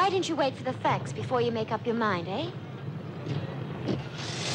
Why didn't you wait for the facts before you make up your mind, eh?